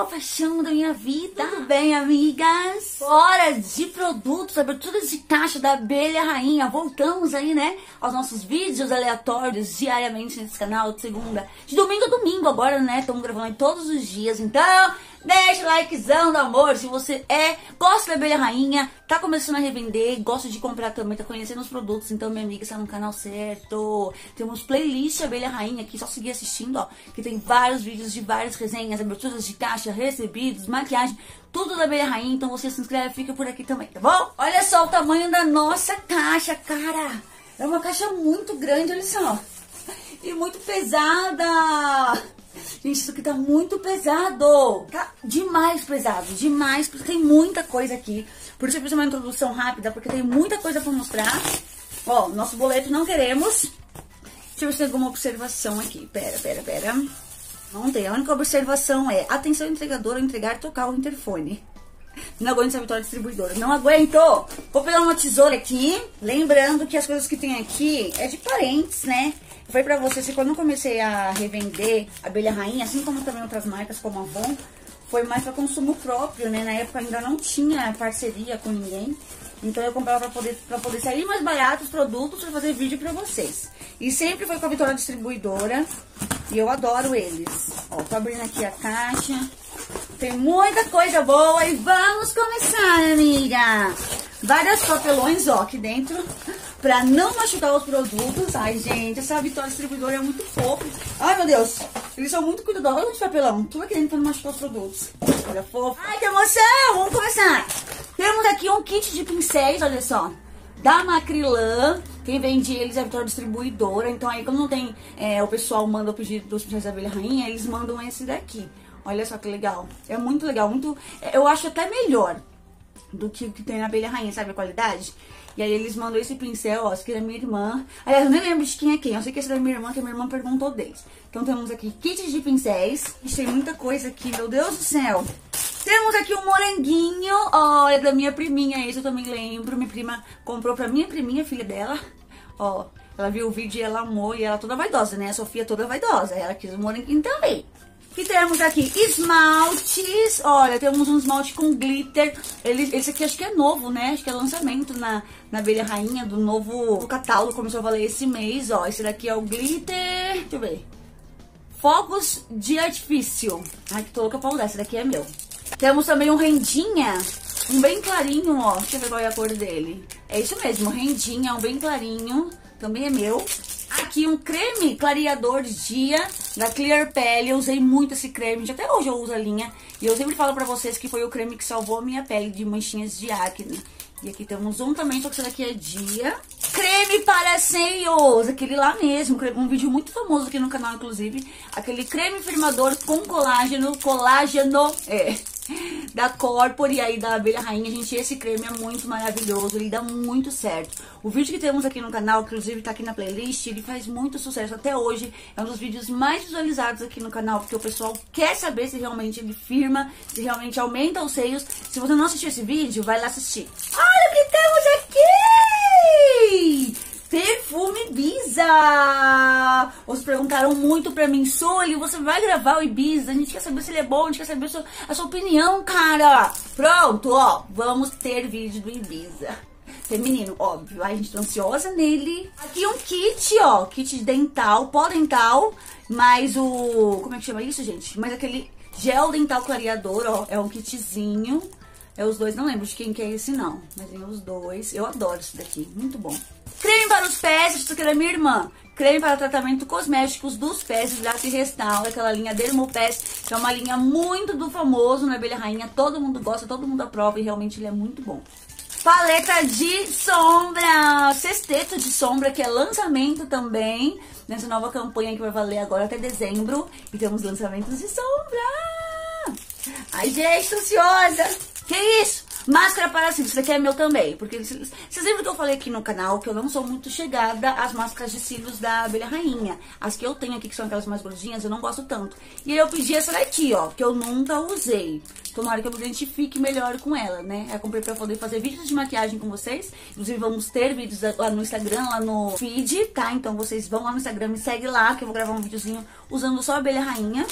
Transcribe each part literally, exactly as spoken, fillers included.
paixão da minha vida. Tudo bem, amigas? Hora de produtos, aberturas de caixa da Abelha Rainha. Voltamos aí, né, aos nossos vídeos aleatórios diariamente nesse canal, de segunda, de domingo a domingo agora, né? Estamos gravando aí todos os dias, então deixa o likezão do amor se você é, gosta da Abelha Rainha, tá começando a revender, gosta de comprar também, tá conhecendo os produtos, então minha amiga está no canal certo. Temos playlist Abelha Rainha aqui, só seguir assistindo, ó, que tem vários vídeos de várias resenhas, aberturas de caixa, recebidos, maquiagem, tudo da Abelha Rainha, então você se inscreve, fica por aqui também, tá bom? Olha só o tamanho da nossa caixa, cara, é uma caixa muito grande, olha só, e muito pesada. Gente, isso aqui tá muito pesado. Tá demais pesado, demais, porque tem muita coisa aqui. Por isso eu fiz uma introdução rápida, porque tem muita coisa pra mostrar. Ó, nosso boleto não queremos. Deixa eu ver se tem alguma observação aqui. Pera, pera, pera. Não tem. A única observação é: atenção entregadora, entregar, tocar o interfone. Não aguento essa vitória distribuidora. Não aguento! Vou pegar uma tesoura aqui. Lembrando que as coisas que tem aqui é de parentes, né? Eu falei pra vocês que quando eu comecei a revender a Abelha Rainha, assim como também outras marcas como a Avon, foi mais pra consumo próprio, né? Na época ainda não tinha parceria com ninguém. Então eu comprava pra poder, pra poder sair mais barato os produtos pra fazer vídeo pra vocês. E sempre foi com a Vitória Distribuidora. E eu adoro eles. Ó, tô abrindo aqui a caixa. Tem muita coisa boa e vamos começar, amiga. Vários papelões, ó, aqui dentro, pra não machucar os produtos. Ai, gente, essa Vitória Distribuidora é muito fofa. Ai, meu Deus, eles são muito cuidadosos. Olha esse papelão, tudo aqui dentro pra não machucar os produtos. Olha, fofo. Ai, que emoção, vamos começar. Temos aqui um kit de pincéis, olha só, da Macrylan. Quem vende eles é a Vitória Distribuidora. Então aí, quando não tem, é, o pessoal manda o pedido dos pincéis da Abelha Rainha, eles mandam esse daqui. Olha só que legal. É muito legal, muito... Eu acho até melhor do que o que tem na Abelha Rainha, sabe a qualidade? E aí eles mandam esse pincel, ó, esse aqui é da minha irmã. Aliás, eu nem lembro de quem é quem. Eu sei que esse é da minha irmã, que a minha irmã perguntou deles. Então temos aqui kits de pincéis. Tem muita coisa aqui, meu Deus do céu. Temos aqui um moranguinho, ó, é da minha priminha. Esse eu também lembro. Minha prima comprou pra minha priminha, filha dela. Ó, ela viu o vídeo e ela amou. E ela toda vaidosa, né? A Sofia toda vaidosa. Ela quis o moranguinho também. E temos aqui esmaltes. Olha, temos um esmalte com glitter. Ele, esse aqui acho que é novo, né? Acho que é lançamento na, na Abelha Rainha, do novo catálogo. Começou a valer esse mês, ó. Esse daqui é o glitter. Deixa eu ver. Fogos de artifício. Ai, que tô louca pra usar. Esse daqui é meu. Temos também um rendinha. Um bem clarinho, ó. Deixa eu ver qual é a cor dele. É isso mesmo, rendinha, um bem clarinho. Também é meu. Aqui um creme clareador de dia da Clear Pele. Eu usei muito esse creme, até hoje eu uso a linha. E eu sempre falo pra vocês que foi o creme que salvou a minha pele de manchinhas de acne. E aqui temos um também, só que esse daqui é dia. Creme para seios, aquele lá mesmo, um vídeo muito famoso aqui no canal, inclusive. Aquele creme firmador com colágeno, colágeno, é... da Corpore aí da Abelha Rainha, gente, esse creme é muito maravilhoso, ele dá muito certo. O vídeo que temos aqui no canal, que inclusive tá aqui na playlist, ele faz muito sucesso até hoje, é um dos vídeos mais visualizados aqui no canal, porque o pessoal quer saber se realmente ele firma, se realmente aumenta os seios. Se você não assistiu esse vídeo, vai lá assistir. Olha o que temos aqui! Perfume Ibiza! Vocês perguntaram muito pra mim, Sully, você vai gravar o Ibiza? A gente quer saber se ele é bom, a gente quer saber a sua, a sua opinião, cara! Pronto, ó, vamos ter vídeo do Ibiza. Feminino, óbvio. Ai, gente, tô ansiosa nele. Aqui um kit, ó, kit dental, pó dental, mais o... como é que chama isso, gente? Mais aquele gel dental clareador, ó, é um kitzinho. É os dois, não lembro de quem que é esse não, mas é os dois. Eu adoro esse daqui, muito bom. Creme para os pés, isso aqui é da minha irmã. Creme para tratamento cosméticos dos pés, hidrata e restaura, aquela linha Dermopés, que é uma linha muito do famoso na Abelha Rainha. Todo mundo gosta, todo mundo aprova e realmente ele é muito bom. Paleta de sombra, sexteto de sombra, que é lançamento também, nessa nova campanha que vai valer agora até dezembro. E temos lançamentos de sombra. Ai, gente, tô ansiosa. Que isso? Máscara para cílios, esse daqui é meu também, porque vocês lembram que eu falei aqui no canal que eu não sou muito chegada às máscaras de cílios da Abelha Rainha. As que eu tenho aqui, que são aquelas mais gordinhas, eu não gosto tanto. E aí eu pedi essa daqui, ó, que eu nunca usei. Tomara que eu me identifique melhor com ela, né? Eu comprei pra poder fazer vídeos de maquiagem com vocês. Inclusive vamos ter vídeos lá no Instagram, lá no feed, tá? Então vocês vão lá no Instagram, me segue lá, que eu vou gravar um videozinho usando só a Abelha Rainha.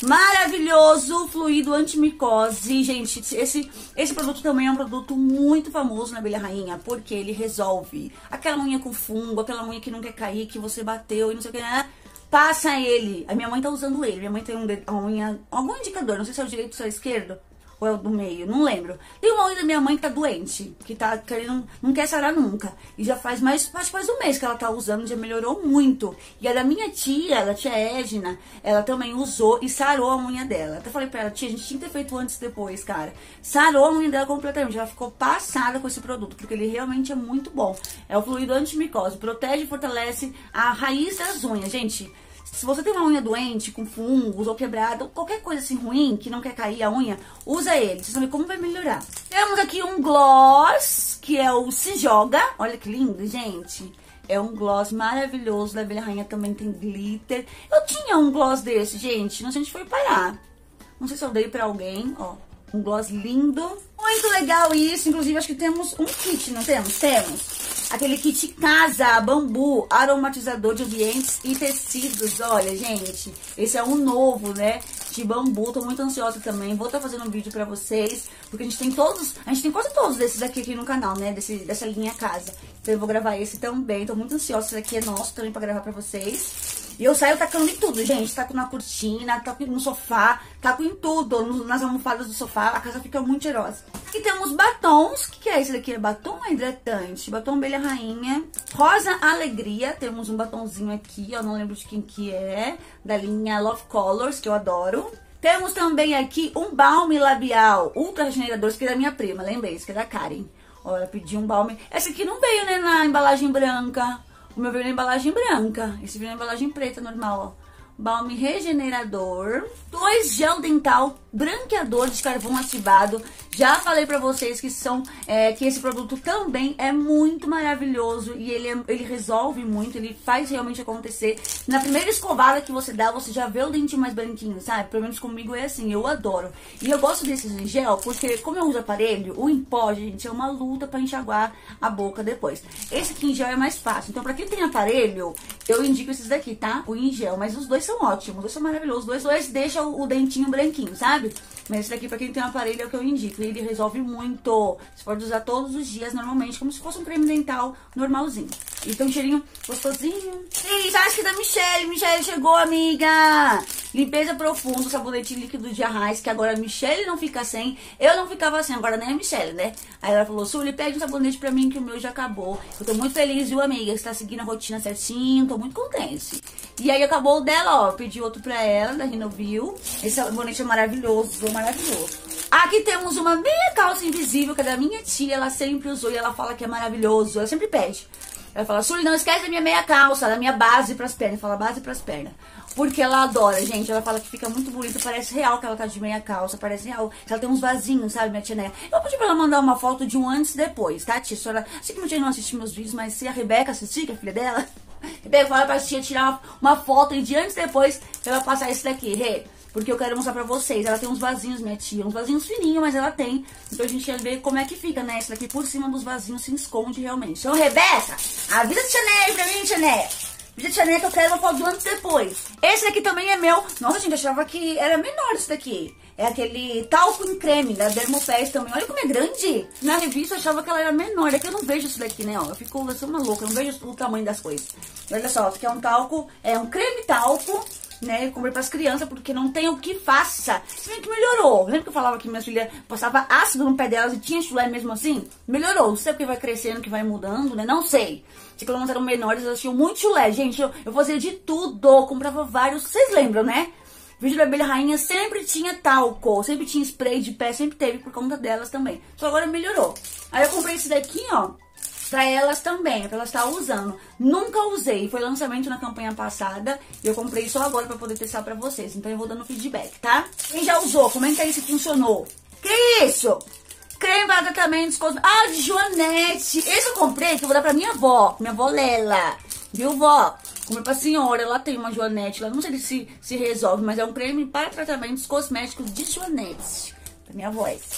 maravilhoso fluido antimicose. Gente, esse, esse produto também é um produto muito famoso na abelha rainha, porque ele resolve aquela unha com fungo, aquela unha que não quer cair, que você bateu e não sei o que, né? Passa ele. A minha mãe tá usando ele. Minha mãe tem um dedo, uma unha, algum indicador, não sei se é o direito ou se é o esquerdo, ou é o do meio, não lembro. Tem uma unha da minha mãe que tá doente, que tá querendo, não quer sarar nunca. E já faz mais, acho que faz um mês que ela tá usando, já melhorou muito. E a da minha tia, a tia Edna, ela também usou e sarou a unha dela. Até falei pra ela, tia, a gente tinha que ter feito antes e depois, cara. Sarou a unha dela completamente, ela ficou passada com esse produto, porque ele realmente é muito bom. É o fluido antimicose, protege e fortalece a raiz das unhas, gente. Se você tem uma unha doente, com fungos ou quebrada, ou qualquer coisa assim ruim, que não quer cair a unha, usa ele. Vocês vão ver como vai melhorar. Temos aqui um gloss, que é o Se Joga. Olha que lindo, gente. É um gloss maravilhoso, da abelha rainha também tem glitter. Eu tinha um gloss desse, gente, não sei onde foi parar. Não sei se eu dei pra alguém, ó. Um gloss lindo. Muito legal isso, inclusive acho que temos um kit, não temos? Temos. Aquele kit casa, bambu, aromatizador de ambientes e tecidos. Olha, gente, esse é um novo, né, de bambu. Tô muito ansiosa também. Vou estar fazendo um vídeo pra vocês, porque a gente tem todos, a gente tem quase todos desses aqui, aqui no canal, né, desse, dessa linha casa. Então eu vou gravar esse também. Tô muito ansiosa. Esse aqui é nosso também pra gravar pra vocês. E eu saio tacando em tudo, gente. Taco na cortina, taco no sofá, taco em tudo, no, nas almofadas do sofá. A casa fica muito cheirosa. Aqui temos batons. O que, que é esse daqui? É batom hidratante. Batom abelha rainha. Rosa Alegria. Temos um batonzinho aqui, ó. Não lembro de quem que é. Da linha Love Colors, que eu adoro. Temos também aqui um balme labial ultra regenerador. Esse aqui é da minha prima, lembrei. Esse aqui é da Karen. Ó, ela pediu um balme. Esse aqui não veio, né, na embalagem branca. O meu veio na embalagem branca. Esse veio na embalagem preta, normal, ó. Balme regenerador. Dois gel dental branqueador de carvão ativado. Já falei pra vocês que são é, que esse produto também é muito maravilhoso. E ele, é, ele resolve muito, ele faz realmente acontecer. Na primeira escovada que você dá, você já vê o dentinho mais branquinho, sabe? Pelo menos comigo é assim, eu adoro. E eu gosto desses em gel, porque como eu uso aparelho, o em pó, gente, é uma luta pra enxaguar a boca depois. Esse aqui em gel é mais fácil. Então pra quem tem aparelho, eu indico esses daqui, tá? O em gel, mas os dois são ótimos, os dois são maravilhosos. Os dois, dois deixam o, o dentinho branquinho, sabe? Mas esse daqui, pra quem tem um aparelho, é o que eu indico. E ele resolve muito. Você pode usar todos os dias, normalmente, como se fosse um creme dental normalzinho. E tem um cheirinho gostosinho. Isso, acho que é da Michelle. Michelle chegou, amiga! Limpeza profunda, sabonete líquido de Arraiz, que agora a Michelle não fica sem. Eu não ficava sem, agora nem a Michelle, né? Aí ela falou, Sully, pede um sabonete pra mim, que o meu já acabou. Eu tô muito feliz, viu, amiga? Você tá seguindo a rotina certinho, tô muito contente. E aí acabou o dela, ó. Pedi outro pra ela, da Renovil. Esse sabonete é maravilhoso, maravilhoso. Aqui temos uma meia calça invisível, que é da minha tia. Ela sempre usou e ela fala que é maravilhoso. Ela sempre pede. Ela fala, Sully, não esquece da minha meia calça, da minha base pras pernas. Fala base pras pernas. Porque ela adora, gente. Ela fala que fica muito bonita. Parece real que ela tá de meia calça. Parece real. Ela tem uns vasinhos, sabe, minha tia Néia? Eu vou pedir pra ela mandar uma foto de um antes e depois, tá, tia? Senhora, sei que minha tia não assiste meus vídeos, mas se a Rebeca assistir, que é a filha dela, Rebeca, fala pra tia tirar uma, uma foto de antes e depois pra ela passar esse daqui, Rê. Porque eu quero mostrar pra vocês. Ela tem uns vasinhos, minha tia. Uns vasinhos fininhos, mas ela tem. Então a gente quer ver como é que fica, né? Esse daqui por cima dos vasinhos se esconde realmente. Então, Rebeca, avisa a tia Néia pra mim, tia Néia. Avisa a tia Néia que eu quero uma foto do antes e depois. Esse daqui também é meu. Nossa, gente, eu achava que era menor esse daqui. É aquele talco em creme da Dermopés também. Olha como é grande. Na revista eu achava que ela era menor. É que eu não vejo isso daqui, né? Ó, eu fico eu sou uma louca. Eu não vejo o tamanho das coisas. Olha só, isso aqui é um talco. É um creme talco. Né, eu comprei pras crianças porque não tem o que faça. Se bem que melhorou. Lembra que eu falava que minhas filhas passavam ácido no pé delas e tinha chulé mesmo assim? Melhorou. Não sei porque vai crescendo, que vai mudando, né? Não sei. Se quando elas eram menores, elas tinham muito chulé. Gente, eu, eu fazia de tudo. Eu comprava vários. Vocês lembram, né? Vídeo da abelha rainha sempre tinha talco. Sempre tinha spray de pé. Sempre teve por conta delas também. Só agora melhorou. Aí eu comprei esse daqui, ó. Pra elas também, pra elas estar usando. Nunca usei, foi lançamento na campanha passada. E eu comprei só agora pra poder testar pra vocês. Então eu vou dando feedback, tá? Quem já usou, comenta aí se funcionou. Que isso? Creme para tratamentos cosméticos. Ah, de Joanete. Esse eu comprei que eu vou dar pra minha avó. Minha avó Lela. Viu, vó? Comprei pra senhora, ela tem uma Joanete. Ela não sei se se resolve, mas é um creme para tratamentos cosméticos de Joanete. Pra minha avó esse.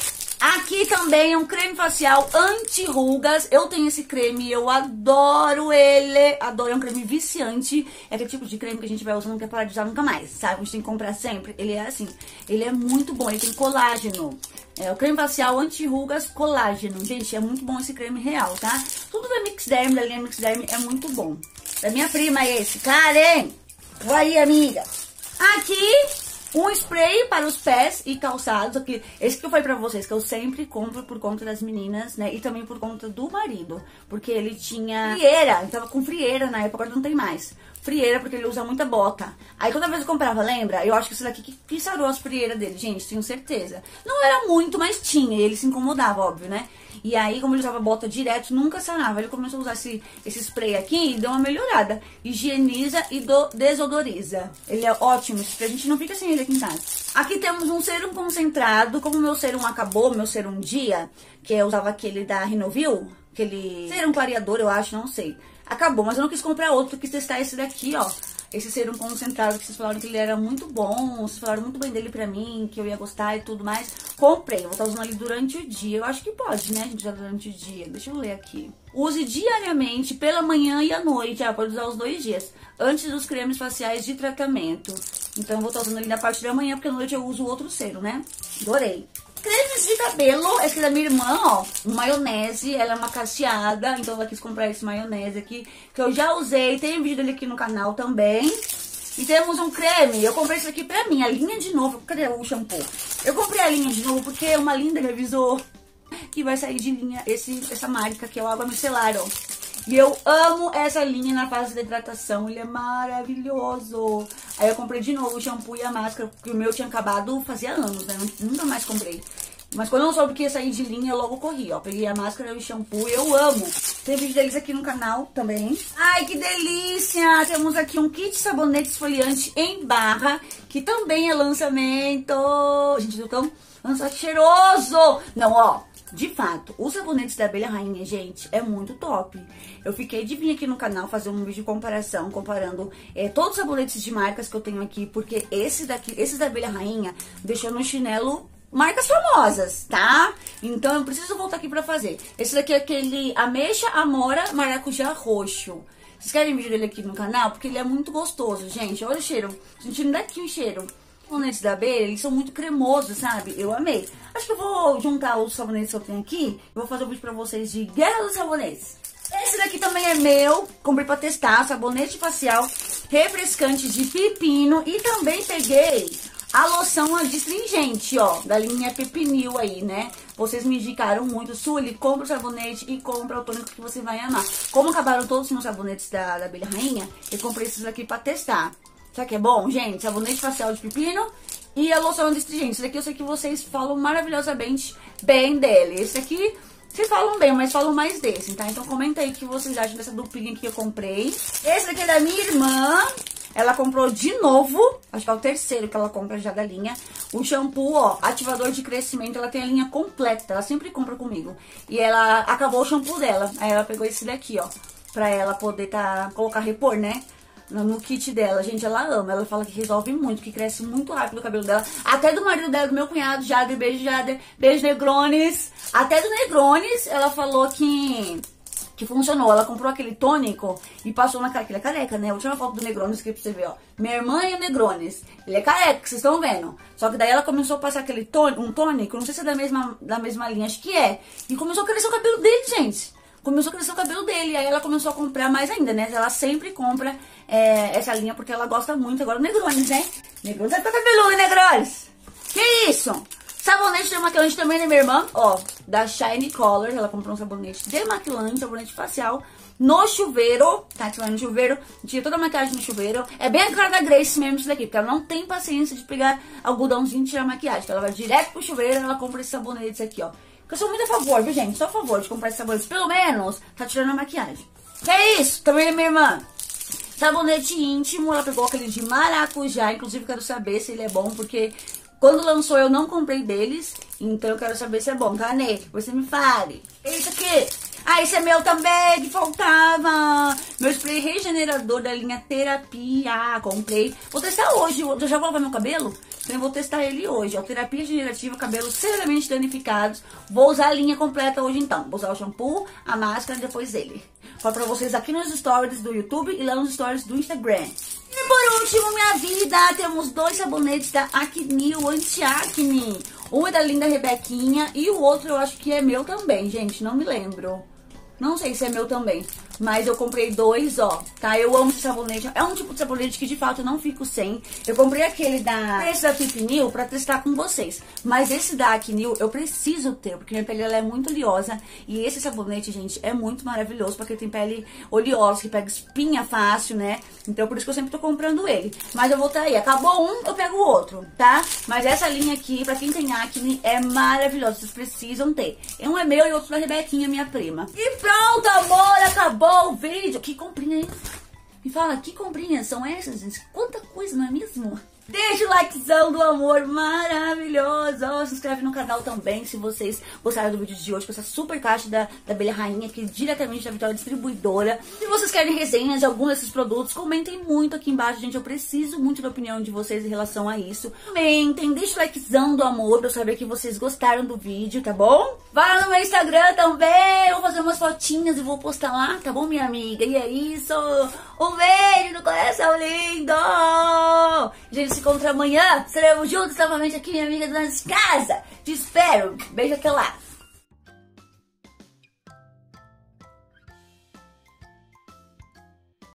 Aqui também é um creme facial anti-rugas. Eu tenho esse creme, eu adoro ele. Adoro, é um creme viciante. É aquele tipo de creme que a gente vai usando, não quer parar de usar nunca mais, sabe? A gente tem que comprar sempre. Ele é assim, ele é muito bom, ele tem colágeno. É o creme facial anti-rugas colágeno. Gente, é muito bom esse creme real, tá? Tudo da Mixderm, da linha Mixderm, é muito bom. Da minha prima esse, Karen. Vou aí, amiga. Aqui... um spray para os pés e calçados, aqui, esse que eu falei pra vocês, que eu sempre compro por conta das meninas, né, e também por conta do marido, porque ele tinha frieira, ele tava com frieira na época, agora não tem mais, frieira porque ele usa muita bota, aí toda vez eu comprava, lembra? Eu acho que esse daqui que, que sarou as frieiras dele, gente, tenho certeza, não era muito, mas tinha, e ele se incomodava, óbvio, né, e aí como ele usava bota direto, nunca sarava, ele começou a usar esse, esse spray aqui e deu uma melhorada, higieniza e do, desodoriza, ele é ótimo, esse spray, a gente não fica sem ele aqui em casa. Aqui temos um serum concentrado, como o meu serum acabou, meu serum dia, que eu usava aquele da Renovil, aquele serum clareador, eu acho, não sei. Acabou, mas eu não quis comprar outro, eu quis testar esse daqui, ó. Esse serum concentrado, que vocês falaram que ele era muito bom, vocês falaram muito bem dele pra mim, que eu ia gostar e tudo mais. Comprei, vou estar usando ele durante o dia. Eu acho que pode, né, gente, usar durante o dia. Deixa eu ler aqui. Use diariamente, pela manhã e à noite, ah, pode usar os dois dias, antes dos cremes faciais de tratamento. Então eu vou estar usando ele na parte da manhã, porque à noite eu uso o outro serum, né? Adorei. Cremes de cabelo, esse da minha irmã, ó, maionese, ela é uma cacheada, então ela quis comprar esse maionese aqui, que eu já usei, tem vídeo dele aqui no canal também. E temos um creme, eu comprei esse aqui pra mim, a linha de novo, cadê o shampoo? Eu comprei a linha de novo porque uma linda me avisou que vai sair de linha esse, essa marca, que é o Água Micelar, ó. E eu amo essa linha na fase de hidratação, ele é maravilhoso. Aí eu comprei de novo o shampoo e a máscara, porque o meu tinha acabado fazia anos, né? Nunca mais comprei. Mas quando eu não soube que ia sair de linha, eu logo corri, ó. Peguei a máscara e o shampoo, eu amo. Tem vídeo deles aqui no canal também. Ai, que delícia! Temos aqui um kit sabonete esfoliante em barra, que também é lançamento. Gente, eu tão lançamento cheiroso! Não, ó. De fato, os sabonetes da Abelha Rainha, gente, é muito top. Eu fiquei de vir aqui no canal fazer um vídeo de comparação, comparando é, todos os sabonetes de marcas que eu tenho aqui, porque esse daqui, esses da Abelha Rainha, deixou no chinelo marcas famosas, tá? Então eu preciso voltar aqui pra fazer. Esse daqui é aquele ameixa, amora, maracujá roxo. Vocês querem vídeo dele aqui no canal? Porque ele é muito gostoso, gente. Olha o cheiro, sentindo daqui o cheiro. Os sabonetes da Abelha, eles são muito cremosos, sabe? Eu amei. Acho que eu vou juntar os sabonetes que eu tenho aqui e vou fazer um vídeo pra vocês de Guerra dos Sabonetes. Esse daqui também é meu, comprei pra testar, sabonete facial refrescante de pepino. E também peguei a loção adstringente, ó, da linha Pepinil aí, né? Vocês me indicaram muito, Sully, compra o sabonete e compra o tônico que você vai amar. Como acabaram todos os meus sabonetes da, da Abelha Rainha, eu comprei esses aqui pra testar. Sabe que é bom, gente? Sabonete facial de pepino e a loção adstringente. Esse daqui eu sei que vocês falam maravilhosamente bem dele. Esse aqui, vocês falam bem, mas falam mais desse, tá? Então comenta aí o que vocês acham dessa duplinha que eu comprei. Esse daqui é da minha irmã. Ela comprou de novo, acho que é o terceiro que ela compra já da linha. O shampoo, ó, ativador de crescimento, ela tem a linha completa, ela sempre compra comigo. E ela acabou o shampoo dela, aí ela pegou esse daqui, ó, pra ela poder tá, colocar, repor, né? No kit dela, gente, ela ama. Ela fala que resolve muito, que cresce muito rápido o cabelo dela. Até do marido dela, do meu cunhado, Jader, beijo, Jader, beijo, Negrones. Até do Negrones, ela falou que... que funcionou. Ela comprou aquele tônico e passou na cara, que ele é careca, né? A última foto do Negrones aqui pra você ver, ó. Minha irmã e o Negrones. Ele é careca, que vocês estão vendo. Só que daí ela começou a passar aquele tônico, um tônico, não sei se é da mesma, da mesma linha, acho que é. E começou a crescer o cabelo dele, gente. Começou a crescer o cabelo dele, aí ela começou a comprar mais ainda, né? Ela sempre compra é, essa linha porque ela gosta muito. Agora o Negrones, né? Negrones vai ficar cabeludo, Negrones. Que isso? Sabonete demaquilante também da minha irmã, ó, da Shine Color. Ela comprou um sabonete demaquilante, sabonete facial no chuveiro, tá? Que vai no chuveiro, tira toda a maquiagem no chuveiro. É bem a cara da Grace mesmo isso daqui, porque ela não tem paciência de pegar algodãozinho e tirar a maquiagem. Então ela vai direto pro chuveiro e ela compra esse sabonete aqui, ó. Eu sou muito a favor, viu, gente? Sou a favor de comprar esse sabonete. Pelo menos, tá tirando a maquiagem. Que é isso? Também é minha irmã. Sabonete íntimo. Ela pegou aquele de maracujá. Inclusive, quero saber se ele é bom, porque quando lançou eu não comprei deles. Então, eu quero saber se é bom. Cadê? Você me fale. Esse aqui. Ah, esse é meu também, que faltava. Meu spray regenerador da linha Terapia. Comprei. Vou testar hoje. Eu já vou lavar meu cabelo, então eu vou testar ele hoje. Ó, Terapia Regenerativa, cabelos severamente danificados. Vou usar a linha completa hoje então. Vou usar o shampoo, a máscara e depois ele. Falo pra vocês aqui nos stories do YouTube e lá nos stories do Instagram. E por último, minha vida, temos dois sabonetes da Acnil anti-acne. Um é da linda Rebequinha e o outro eu acho que é meu também, gente, não me lembro. Não sei se é meu também, mas eu comprei dois, ó, tá? Eu amo esse sabonete. É um tipo de sabonete que de fato eu não fico sem. Eu comprei aquele da, esse da Pipinil pra testar com vocês. Mas esse da Acnil eu preciso ter, porque minha pele ela é muito oleosa. E esse sabonete, gente, é muito maravilhoso pra quem tem pele oleosa, que pega espinha fácil, né? Então por isso que eu sempre tô comprando ele. Mas eu vou estar aí. Acabou um, eu pego o outro, tá? Mas essa linha aqui, pra quem tem acne, é maravilhosa. Vocês precisam ter. Um é meu e outro da Rebequinha, minha prima. E pronto, amor, acabou o vídeo. Que comprinha, hein? Me fala, que comprinhas são essas, gente? Quanta coisa, não é mesmo? Deixa o likezão do amor maravilhoso. Se inscreve no canal também se vocês gostaram do vídeo de hoje, com essa super caixa da, da Abelha Rainha, aqui diretamente da Vitória Distribuidora. Se vocês querem resenhas de algum desses produtos, comentem muito aqui embaixo, gente. Eu preciso muito da opinião de vocês em relação a isso. Comentem, deixa o likezão do amor pra eu saber que vocês gostaram do vídeo, tá bom? Vai lá no meu Instagram também. Eu vou fazer umas fotinhas e vou postar lá, tá bom, minha amiga? E é isso. Um beijo no coração lindo. Gente, se encontra amanhã. Estaremos juntos novamente aqui, minha amiga, dona de casa. Te espero. Beijo até lá.